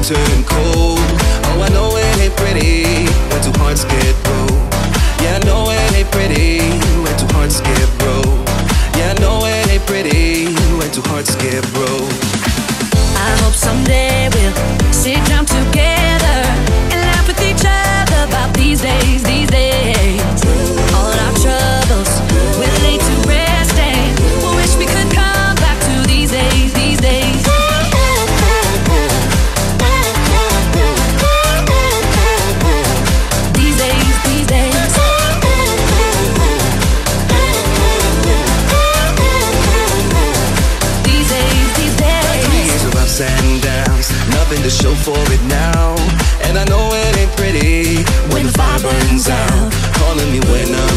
turn cold. Oh, I know it ain't pretty when two hearts get broke. Yeah, I know it ain't pretty when two hearts get broke. Yeah, I know it ain't pretty when two hearts get broke. I hope someday we'll sit down together and laugh with each other about these days, these days. All our troubles we'll lay to rest, and we wish we could come back to these days, these days. These days, these days. These days, these days. 3 years of ups and downs, nothing to show for it now. And I know it ain't pretty when the fire burns out. Calling me when